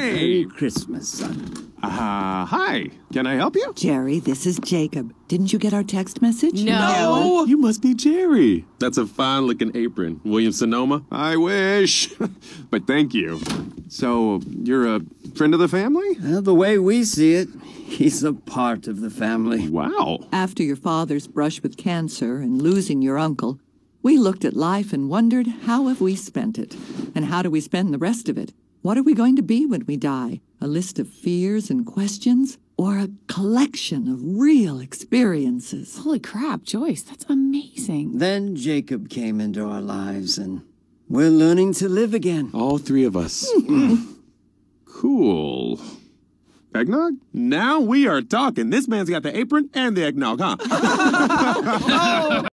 Merry Christmas, son. Hi. Can I help you? Jerry, this is Jacob. Didn't you get our text message? No. You must be Jerry. That's a fine-looking apron. Williams-Sonoma? I wish. But thank you. So, you're a friend of the family? Well, the way we see it, he's a part of the family. Wow. After your father's brush with cancer and losing your uncle, we looked at life and wondered, how have we spent it? And how do we spend the rest of it? What are we going to be when we die? A list of fears and questions? Or a collection of real experiences? Holy crap, Joyce, that's amazing. Then Jacob came into our lives, and we're learning to live again. All three of us. Cool. Eggnog? Now we are talking. This man's got the apron and the eggnog, huh?